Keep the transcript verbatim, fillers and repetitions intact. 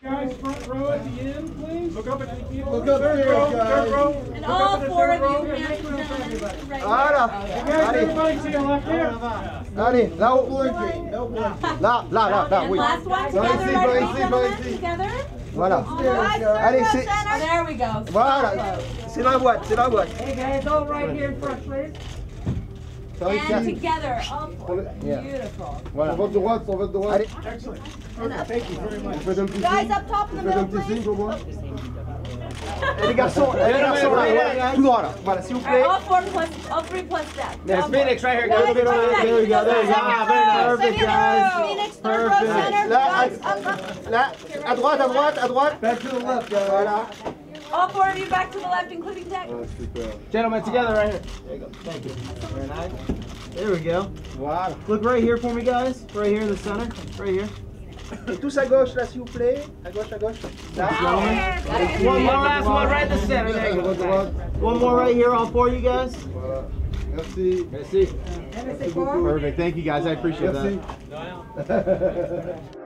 Guys, front row at the end, please. Look up at the keyboard. Look up there, guys. Row. And all four of you, hands and gentlemen, right Voilà. You guys, everybody to your left here. Allez, là-haut. No blinking. Là, là, là, là, And oui. last one, Par together, ici, right, par ready, ici, par gentlemen, ici. together. Voilà. Allez, c'est Oh, there we go. voilà. C'est dans la boîte, c'est dans la boîte. Hey guys, all right here in front, please. Par And ici. together, all four. Yeah. Beautiful. Voilà. Sur votre droite, sur votre droite. Allez. Excellent. Okay, thank you very much. Faites un petit Guys, signe. up top in the Faites un middle, petit signe please. pour moi. Et les garçons, et les garçons, là, voilà, tout droit là. Voilà, s'il vous All right, plaît. all four plus, all three plus that. Yes, All Phoenix, right here, Guys, guys. right back. There we go, there we go. Ah, very nice. Perfect, guys. Phoenix, third row center. Là, Guys, up, up. à, là, à droite, à droite, à droite. Back to the left, guys. Voilà. All four of you back to the left, including Tech. Ah, super. Gentlemen, together right here. There you go. Thank you. Very nice. There we go. Voilà. Look right here for me, guys. Right here in the center. Right here. Et tous à gauche, là, s'il vous plaît. À gauche, à gauche. That's one. One more last one right in the center. There you go. One more right here, all four of you guys. Voilà. Merci. Merci. Merci beaucoup. Perfect. Thank you, guys. I appreciate Merci. that.